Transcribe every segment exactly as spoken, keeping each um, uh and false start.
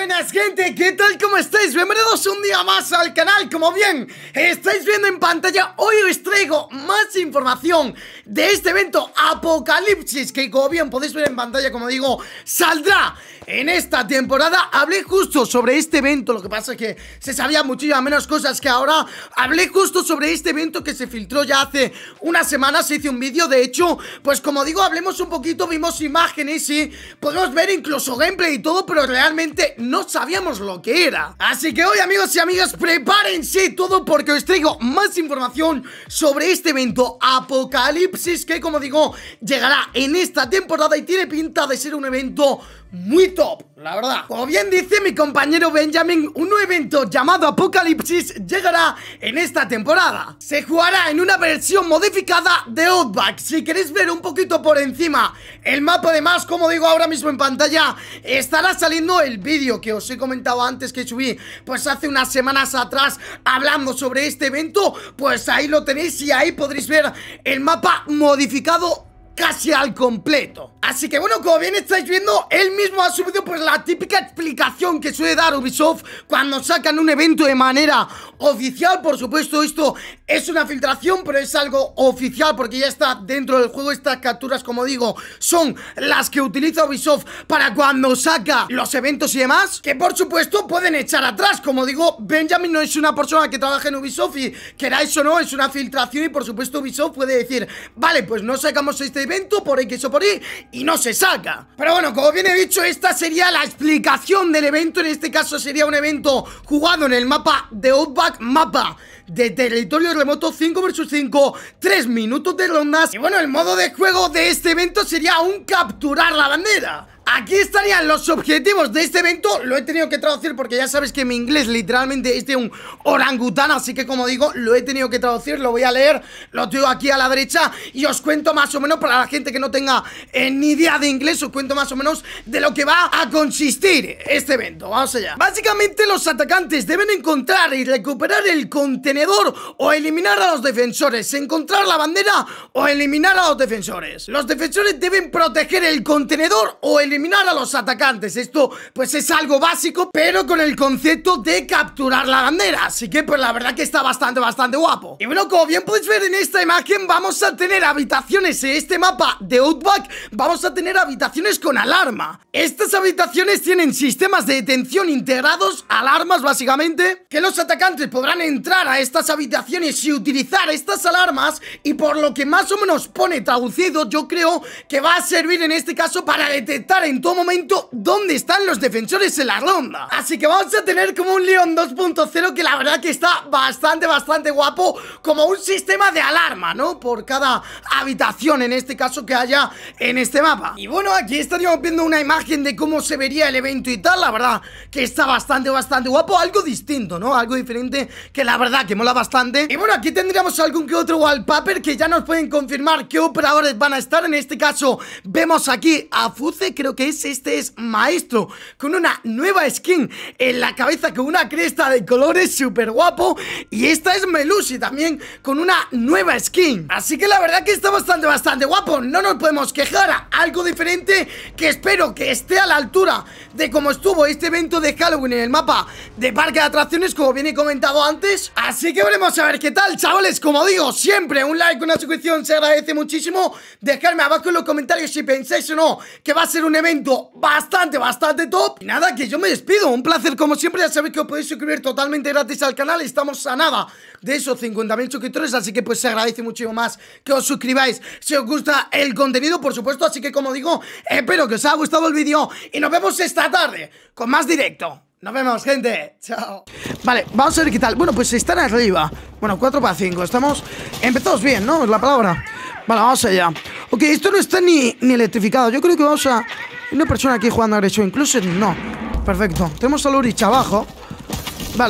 Buenas gente, ¿qué tal? ¿Cómo estáis? Bienvenidos un día más al canal. Como bien estáis viendo en pantalla, hoy os traigo más información de este evento Apocalipsis, que como bien podéis ver en pantalla, como digo, saldrá en esta temporada. Hablé justo sobre este evento, lo que pasa es que se sabía muchísimas menos cosas que ahora. Hablé justo sobre este evento que se filtró ya hace unas semanas, se hizo un vídeo, de hecho, pues como digo, hablemos un poquito, vimos imágenes y podemos ver incluso gameplay y todo, pero realmente no sabíamos lo que era. Así que hoy, amigos y amigas, prepárense todo porque os traigo más información sobre este evento Apocalipsis, que como digo, llegará en esta temporada y tiene pinta de ser un evento muy top, la verdad. Como bien dice mi compañero Benjamin, un nuevo evento llamado Apocalipsis llegará en esta temporada. Se jugará en una versión modificada de Outback. Si queréis ver un poquito por encima el mapa, además, como digo ahora mismo en pantalla, estará saliendo el vídeo que os he comentado antes, que subí pues hace unas semanas atrás hablando sobre este evento. Pues ahí lo tenéis y ahí podréis ver el mapa modificado casi al completo. Así que bueno, como bien estáis viendo, él mismo ha subido pues la típica explicación que suele dar Ubisoft cuando sacan un evento de manera oficial. Por supuesto, esto es una filtración, pero es algo oficial porque ya está dentro del juego. Estas capturas, como digo, son las que utiliza Ubisoft para cuando saca los eventos y demás, que por supuesto pueden echar atrás. Como digo, Benjamin no es una persona que trabaja en Ubisoft y, queráis o no, es una filtración y por supuesto Ubisoft puede decir, vale, pues no sacamos este evento por X o por Y y no se saca. Pero bueno, como bien he dicho, esta sería la explicación del evento. En este caso sería un evento jugado en el mapa de Outback, mapa de territorio remoto, cinco versus cinco, tres minutos de rondas. Y bueno, el modo de juego de este evento sería un capturar la bandera. Aquí estarían los objetivos de este evento. Lo he tenido que traducir porque ya sabes que mi inglés literalmente es de un orangután, así que como digo, lo he tenido que traducir. Lo voy a leer, lo tengo aquí a la derecha y os cuento más o menos, para la gente que no tenga eh, ni idea de inglés, os cuento más o menos de lo que va a consistir este evento. Vamos allá. Básicamente los atacantes deben encontrar y recuperar el contenedor o eliminar a los defensores, encontrar la bandera o eliminar a los defensores. Los defensores deben proteger el contenedor o eliminar eliminar a los atacantes. Esto pues es algo básico, pero con el concepto de capturar la bandera. Así que pues la verdad que está bastante, bastante guapo. Y bueno, como bien podéis ver en esta imagen, vamos a tener habitaciones en este mapa de Outback. Vamos a tener habitaciones con alarma. Estas habitaciones tienen sistemas de detención integrados, alarmas básicamente, que los atacantes podrán entrar a estas habitaciones y utilizar estas alarmas. Y por lo que más o menos pone traducido, yo creo que va a servir en este caso para detectar en todo momento dónde están los defensores en la ronda. Así que vamos a tener como un Leon dos punto cero, que la verdad que está bastante, bastante guapo, como un sistema de alarma, ¿no? Por cada habitación, en este caso, que haya en este mapa. Y bueno, aquí estaríamos viendo una imagen de cómo se vería el evento y tal. La verdad que está bastante, bastante guapo. Algo distinto, ¿no? Algo diferente, que la verdad que mola bastante. Y bueno, aquí tendríamos algún que otro wallpaper que ya nos pueden confirmar qué operadores van a estar. En este caso vemos aquí a Fuze, creo que es, este es Maestro, con una nueva skin en la cabeza, con una cresta de colores súper guapo. Y esta es Melusi también con una nueva skin. Así que la verdad que está bastante, bastante guapo. No nos podemos quejar. Algo diferente que espero que esté a la altura de cómo estuvo este evento de Halloween en el mapa de parque de atracciones, como bien he comentado antes. Así que veremos a ver qué tal, chavales. Como digo, siempre un like, una suscripción se agradece muchísimo. Dejadme abajo en los comentarios si pensáis o no que va a ser un evento bastante, bastante top. Y nada, que yo me despido. Un placer como siempre. Ya sabéis que os podéis suscribir totalmente gratis al canal. Estamos a nada de esos cincuenta mil suscriptores, así que pues se agradece muchísimo más que os suscribáis si os gusta el contenido, por supuesto. Así que como digo, espero que os haya gustado el vídeo y nos vemos esta tarde con más directo. Nos vemos, gente. Chao. Vale, vamos a ver qué tal. Bueno, pues están arriba. Bueno, cuatro para cinco. Estamos... Empezamos bien, ¿no? Es la palabra. Vale, vamos allá. Ok, esto no está ni, ni electrificado. Yo creo que vamos a... Hay una persona aquí jugando agresión. Incluso no. Perfecto. Tenemos a Lurich abajo. Vale.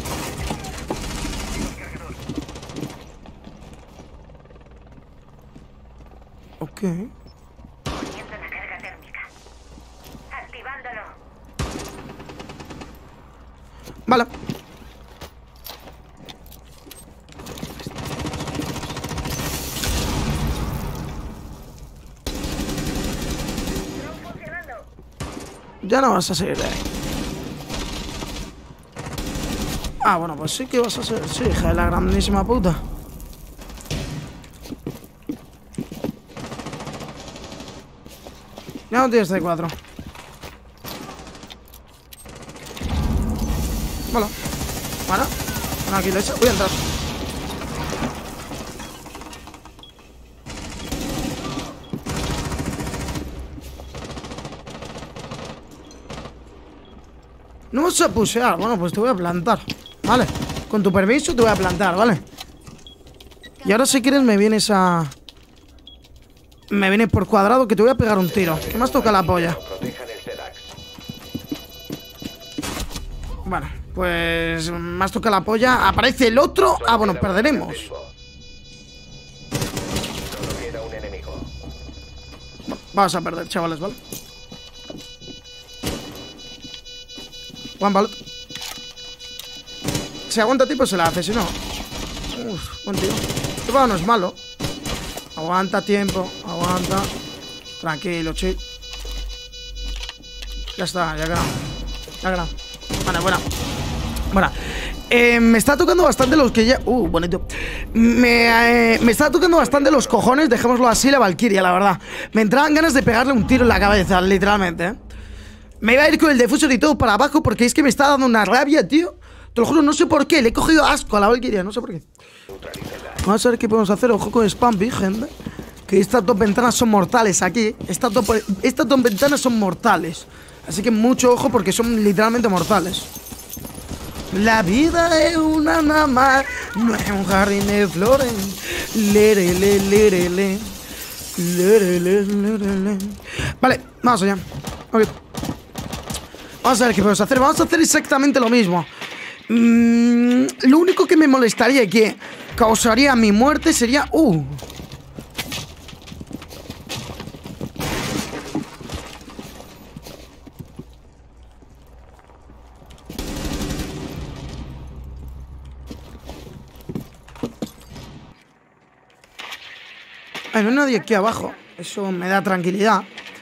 Ok. Vale. Ya no vas a seguir de ahí. Ah, bueno, pues sí que vas a ser... Sí, hija de la grandísima puta. Ya no tienes C cuatro. Vale. Bueno, bueno, aquí lo he hecho. Voy a entrar. No vas a pusear. Bueno, pues te voy a plantar. Vale. Con tu permiso te voy a plantar, ¿vale? Y ahora si quieres me vienes a... Me vienes por cuadrado que te voy a pegar un tiro. Que me has tocado la polla. Bueno, pues me has tocado la polla. Aparece el otro. Ah, bueno, perderemos. Vamos a perder, chavales, ¿vale? One bullet. Si aguanta tipo se la hace, si no. Uf, buen tío. Este pavo no es malo. Aguanta tiempo, aguanta. Tranquilo, chill. Ya está, ya ha ganado. Ya ha ganado. Vale, buena. Buena. Eh, me está tocando bastante los que ya... Uh, bonito. Me, eh, me está tocando bastante los cojones, dejémoslo así, la Valkyria, la verdad. Me entraban ganas de pegarle un tiro en la cabeza, literalmente, ¿eh? Me iba a ir con el defusor y todo para abajo porque es que me está dando una rabia, tío. Te lo juro, no sé por qué. Le he cogido asco a la Valkyria, no sé por qué. Vamos a ver qué podemos hacer. Ojo con Spampy, gente. Que estas dos ventanas son mortales aquí. Estas dos, estas dos ventanas son mortales. Así que mucho ojo porque son literalmente mortales. La vida es una nada más. No es un jardín de flores. Lere, le, lere, le. Lere, le, lere, le. Vale, vamos allá. Ok. Vamos a ver qué podemos hacer. Vamos a hacer exactamente lo mismo. Mm, lo único que me molestaría y que causaría mi muerte sería... Uh. Ay, no hay nadie aquí abajo. Eso me da tranquilidad.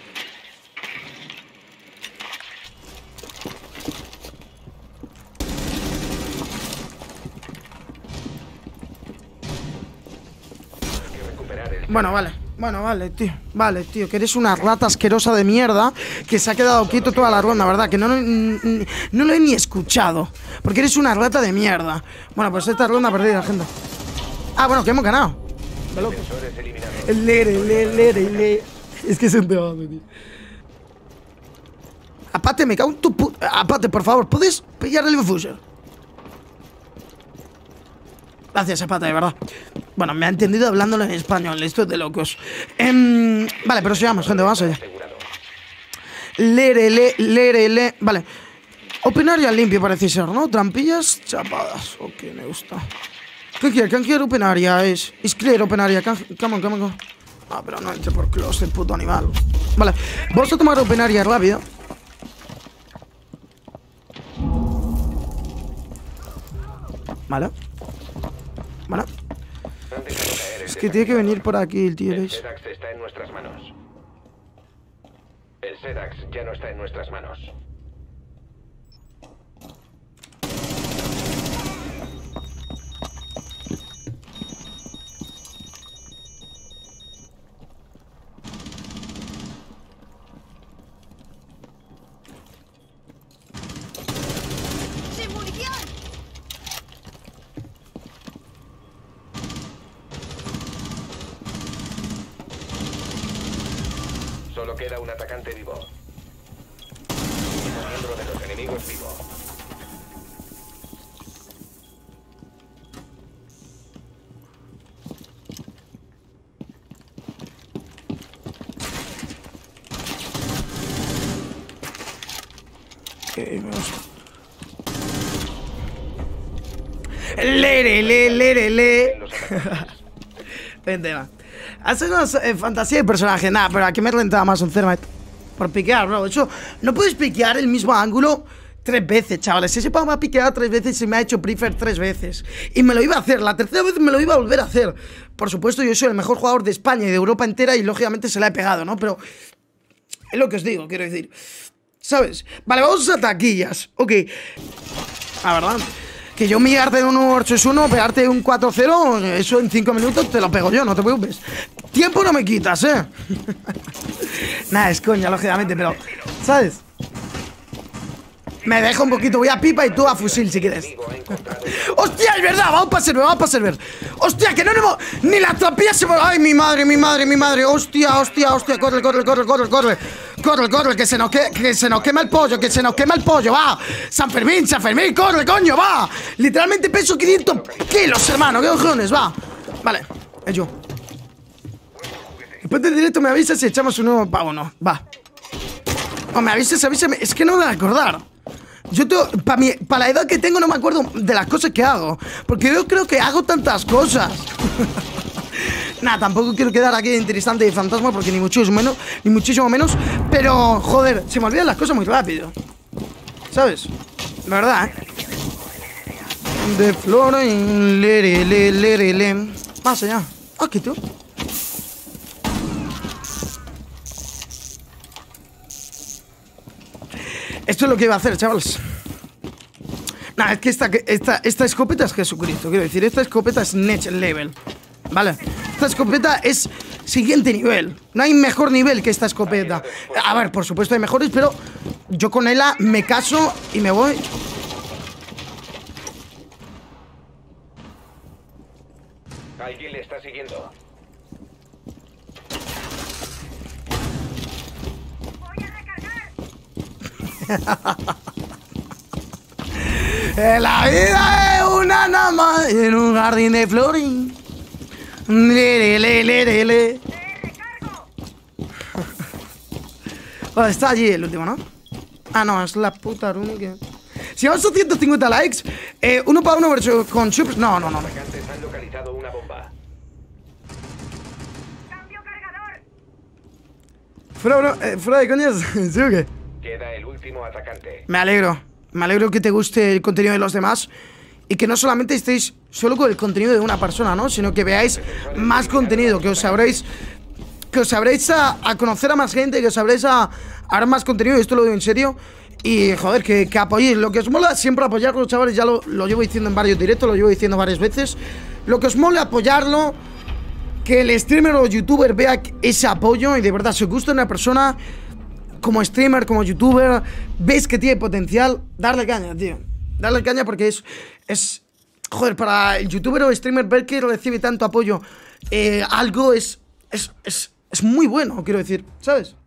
Bueno, vale, bueno, vale, tío. Vale, tío, que eres una rata asquerosa de mierda que se ha quedado quieto toda la ronda, ¿verdad? Que no, no, no lo he ni escuchado. Porque eres una rata de mierda. Bueno, pues esta ronda perdida, gente. Ah, bueno, que hemos ganado. De loco. Lere, lere, lere, lere. Es que es un pedazo, tío. Apate, me cago en tu puta. Apate, por favor, ¿puedes pillar el diffuser? Gracias, Apate, de verdad. Bueno, me ha entendido hablándolo en español. Esto es de locos. Eh, vale, pero sigamos, gente, vamos allá. Lere, le, lere, le. Vale. Open area limpio parece ser, ¿no? Trampillas chapadas. Ok, me gusta. ¿Qué quiere? ¿Qué quiere open area? Es, es clear open area. Come on, come on. Ah, pero no entre por closet, puto animal. Vale, vamos a tomar open area rápido. Vale. Vale. Es que tiene que venir por aquí el tío. El Sedax está en nuestras manos. El Sedax ya no está en nuestras manos. Solo queda un atacante vivo. Un miembro de los enemigos vivo. Okay, vamos. Lere, le, lere, le. Vente, va. Hace una eh, fantasía de personaje. Nada, pero aquí me rentaba más un Thermite. Por piquear, bro. De hecho, no puedes piquear el mismo ángulo tres veces, chavales. Ese pavo me ha piqueado tres veces y me ha hecho prefer tres veces. Y me lo iba a hacer. La tercera vez me lo iba a volver a hacer. Por supuesto, yo soy el mejor jugador de España y de Europa entera y lógicamente se la he pegado, ¿no? Pero es lo que os digo, quiero decir. ¿Sabes? Vale, vamos a taquillas. Ok. La verdad. Que yo millarte de un uno ocho uno, pegarte un cuatro cero, eso en cinco minutos te lo pego yo, no te preocupes. Tiempo no me quitas, eh. Nada, es coña, lógicamente, pero, ¿sabes? Me dejo un poquito, voy a pipa y tú a fusil si quieres. ¡Hostia, es verdad! Vamos para server, vamos para server. ¡Hostia, que no hemos... Ni la trampilla se... ¡Ay, mi madre, mi madre, mi madre! ¡Hostia, hostia, hostia! ¡Corre, corre, corre, corre, corre! ¡Corre, corre! ¡Que se nos, que, que se nos quema el pollo! ¡Que se nos quema el pollo! ¡Va! ¡San Fermín, San Fermín! ¡Corre, coño! ¡Va! Literalmente peso quinientos kilos, hermano. ¡Qué cojones! ¡Va! Vale, es yo. Después del directo me avisas si echamos un nuevo pavo, ¿no? Va. O me avisas, avísame. Es que no me voy a acordar. Yo para pa la edad que tengo no me acuerdo de las cosas que hago. Porque yo creo que hago tantas cosas. Nada, tampoco quiero quedar aquí de interesante y fantasma, porque ni muchísimo menos, ni muchísimo menos. Pero, joder, se me olvidan las cosas muy rápido, ¿sabes? La verdad, ¿eh? De flor y le, le, le, le, le. Más allá. Aquí tú. Esto es lo que iba a hacer, chavales. Nah, es que esta, esta, esta escopeta es Jesucristo. Quiero decir, esta escopeta es next level, ¿vale? Esta escopeta es siguiente nivel. No hay mejor nivel que esta escopeta. A ver, por supuesto hay mejores, pero yo con ella me caso y me voy. Alguien le está siguiendo. La vida es una nada más en un jardín de flores. Le, le, le, le, le. Vale, está allí el último, ¿no? Ah, no, es la puta única. Si vamos a ciento cincuenta likes, eh, uno para uno versus con super... No, no, no. Los atacantes han localizado una bomba. ¡Cambio cargador! Fuera, bro, eh, fuera de coñas, ¿sí o qué? Queda el último atacante. Me alegro. Me alegro que te guste el contenido de los demás y que no solamente estéis solo con el contenido de una persona, ¿no? Sino que veáis más contenido, que os sabréis que os sabréis a, a conocer a más gente, que os sabréis a, a dar más contenido, y esto lo digo en serio. Y, joder, que, que apoyéis. Lo que os mola siempre apoyarlo, chavales. Ya lo, lo llevo diciendo en varios directos, lo llevo diciendo varias veces. Lo que os mola apoyarlo, que el streamer o youtuber vea ese apoyo. Y de verdad, si os gusta una persona como streamer, como youtuber, ves que tiene potencial, darle caña, tío. Darle caña porque es... es joder, para el youtuber o streamer ver que recibe tanto apoyo, eh, algo es, es, es, es muy bueno, quiero decir, ¿sabes?